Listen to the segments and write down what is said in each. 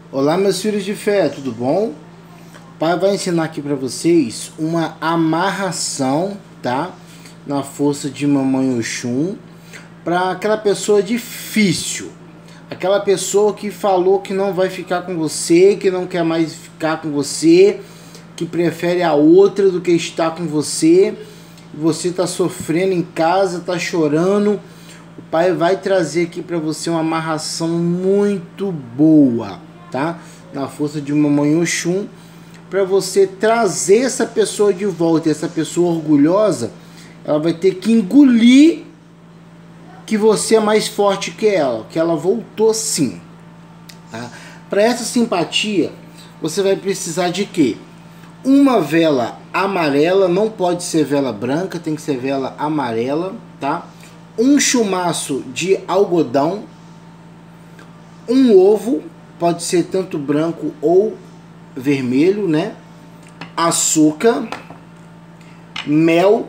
Olá, meus filhos de fé, tudo bom? O pai vai ensinar aqui para vocês uma amarração, tá? Na força de Mamãe Oxum, para aquela pessoa difícil, aquela pessoa que falou que não vai ficar com você, que não quer mais ficar com você, que prefere a outra do que estar com você. Você está sofrendo em casa, está chorando. O pai vai trazer aqui para você uma amarração muito boa, tá? Na força de Mamãe Oxum, para você trazer essa pessoa de volta. Essa pessoa orgulhosa, ela vai ter que engolir que você é mais forte que ela voltou sim, tá? Para essa simpatia, você vai precisar de quê? Uma vela amarela, não pode ser vela branca, tem que ser vela amarela, tá? Um chumaço de algodão, um ovo, pode ser tanto branco ou vermelho, né? Açúcar, mel,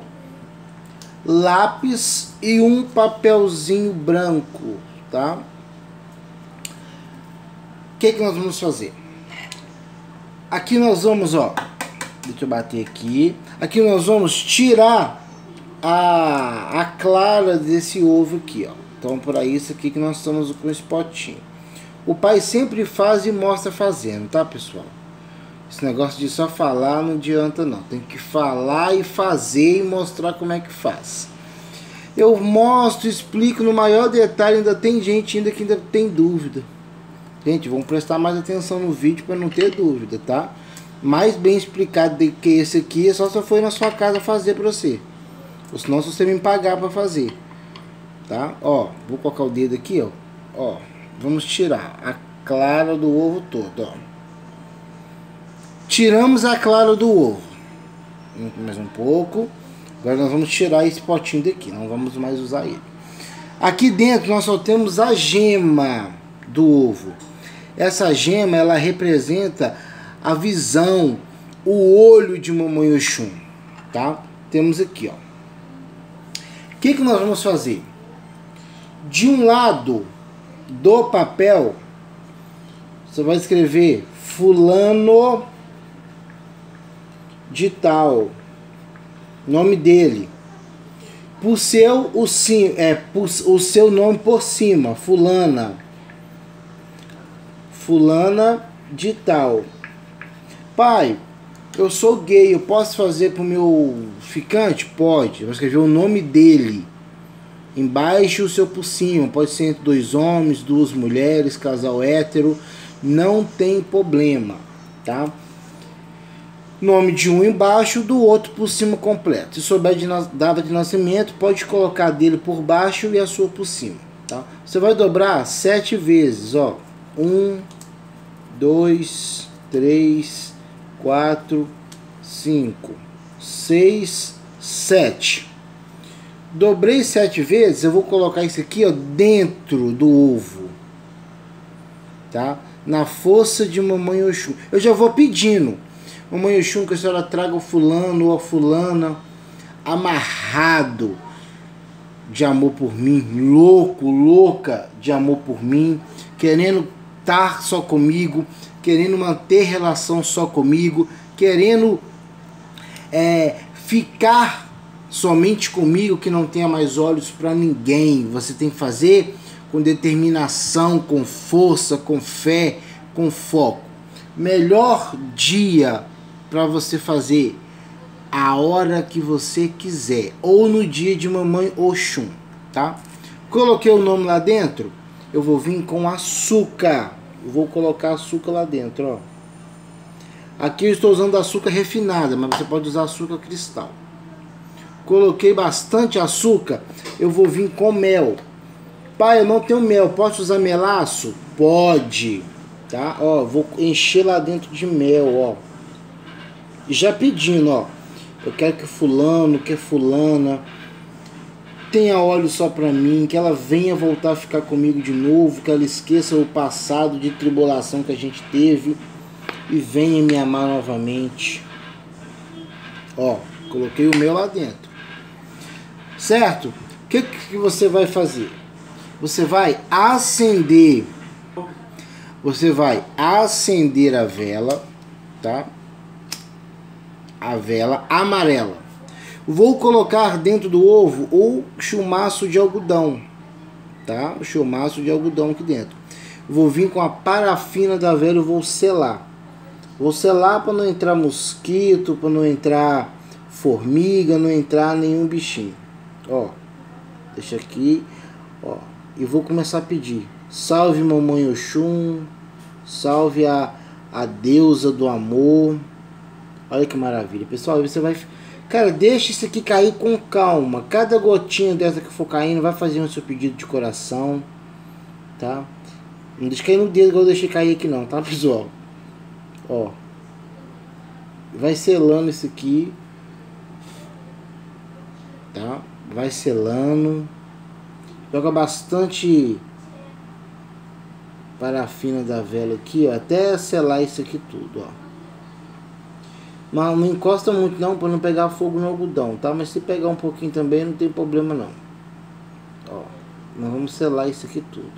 lápis e um papelzinho branco, tá? O que nós vamos fazer? Aqui nós vamos, ó, deixa eu bater aqui. Aqui nós vamos tirar a clara desse ovo aqui, ó. Então, por isso aqui que nós estamos com esse potinho. O pai sempre faz e mostra fazendo, tá, pessoal? Esse negócio de só falar não adianta não. Tem que falar e fazer e mostrar como é que faz. Eu mostro, explico no maior detalhe. Ainda tem gente que ainda tem dúvida. Gente, vamos prestar mais atenção no vídeo para não ter dúvida, tá? Mais bem explicado do que esse aqui é só se eu for na sua casa fazer para você. Ou senão se você me pagar para fazer, tá? Ó, vou colocar o dedo aqui, ó. Ó, vamos tirar a clara do ovo todo, ó. Tiramos a clara do ovo. Mais um pouco. Agora nós vamos tirar esse potinho daqui. Não vamos mais usar ele. Aqui dentro nós só temos a gema do ovo. Essa gema, ela representa a visão, o olho de Mamãe Oxum, tá? Temos aqui, ó. O que nós vamos fazer? De um lado do papel, você vai escrever fulano de tal, nome dele, o seu nome por cima, fulana de tal. Pai, eu sou gay, eu posso fazer pro meu ficante? Pode. Eu vou escrever o nome dele embaixo, o seu por cima. Pode ser entre dois homens, duas mulheres, casal hétero, não tem problema, tá? Nome de um embaixo, do outro por cima completo. Se souber de data de nascimento, pode colocar dele por baixo e a sua por cima, tá? Você vai dobrar 7 vezes, ó. 1, 2, 3, 4, 5, 6, 7. Dobrei 7 vezes, eu vou colocar isso aqui, ó, dentro do ovo, tá? Na força de Mamãe Oxum. Eu já vou pedindo, Mamãe Oxum, que a senhora traga o fulano ou a fulana amarrado de amor por mim, louco, louca de amor por mim, querendo estar só comigo, querendo manter relação só comigo, querendo ficar somente comigo, que não tenha mais olhos para ninguém. Você tem que fazer com determinação, com força, com fé, com foco. Melhor dia para você fazer a hora que você quiser, ou no dia de Mamãe Oxum, tá? Coloquei o nome lá dentro, eu vou vir com açúcar. Eu vou colocar açúcar lá dentro, ó. Aqui eu estou usando açúcar refinada, mas você pode usar açúcar cristal. Coloquei bastante açúcar, eu vou vir com mel. Pai, eu não tenho mel, posso usar melaço? Pode, tá? Ó, vou encher lá dentro de mel, ó. E já pedindo, ó. Eu quero que fulano, que fulana tenha olhos só pra mim, que ela venha voltar a ficar comigo de novo, que ela esqueça o passado de tribulação que a gente teve e venha me amar novamente. Ó, coloquei o meu lá dentro. Certo? O que você vai fazer? Você vai acender Você vai acender a vela, tá? A vela amarela. Vou colocar dentro do ovo o chumaço de algodão, tá? O chumaço de algodão aqui dentro. Vou vir com a parafina da vela e vou selar. Vou selar para não entrar mosquito, para não entrar formiga, não entrar nenhum bichinho. Ó, deixa aqui, ó. E vou começar a pedir. Salve Mamãe Oxum, salve a deusa do amor. Olha que maravilha, pessoal. Você vai, cara, deixa isso aqui cair com calma. Cada gotinha dessa que for caindo vai fazer o seu pedido de coração, tá? Não deixa cair no dedo igual eu deixei cair aqui não, tá, pessoal? Ó, vai selando isso aqui, tá? Vai selando. Joga bastante parafina da vela aqui, ó, até selar isso aqui tudo, ó. Mas não encosta muito não, para não pegar fogo no algodão, tá? Mas se pegar um pouquinho também não tem problema não. Ó, nós vamos selar isso aqui tudo,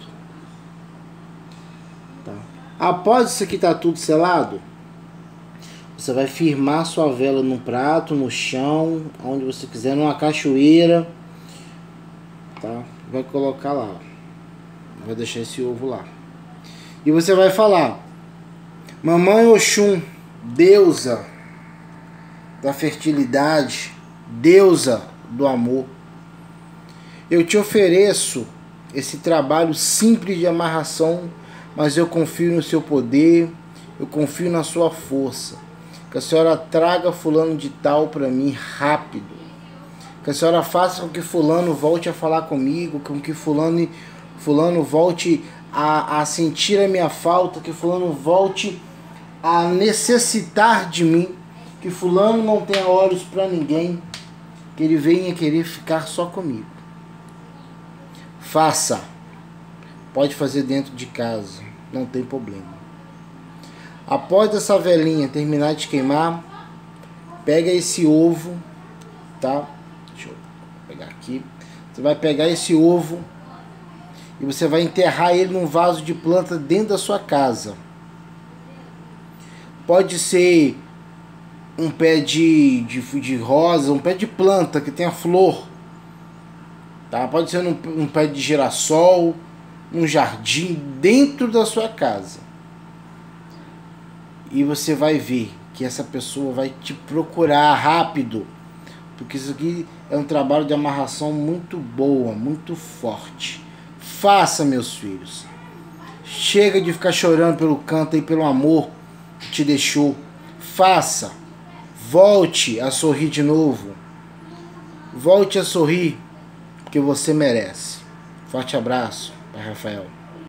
tá? Após isso aqui tá tudo selado, você vai firmar sua vela num prato, no chão, onde você quiser, numa cachoeira, tá? Vai colocar lá, ó. Vai deixar esse ovo lá. E você vai falar: Mamãe Oxum, deusa da fertilidade, deusa do amor, eu te ofereço esse trabalho simples de amarração, mas eu confio no seu poder, eu confio na sua força. Que a senhora traga fulano de tal para mim rápido. Que a senhora faça com que fulano volte a falar comigo, com que fulano volte a sentir a minha falta, que fulano volte a necessitar de mim, que fulano não tenha olhos para ninguém, que ele venha querer ficar só comigo. Faça. Pode fazer dentro de casa, não tem problema. Após essa velinha terminar de queimar, pega esse ovo, tá? Deixa eu pegar aqui. Você vai pegar esse ovo e você vai enterrar ele num vaso de planta dentro da sua casa. Pode ser um pé de rosa, um pé de planta que tenha flor, tá? Pode ser um pé de girassol, um jardim dentro da sua casa. E você vai ver que essa pessoa vai te procurar rápido, porque isso aqui é um trabalho de amarração muito boa, muito forte. Faça, meus filhos. Chega de ficar chorando pelo canto e pelo amor que te deixou. Faça. Volte a sorrir de novo. Volte a sorrir, porque você merece. Forte abraço, Pai Rafael.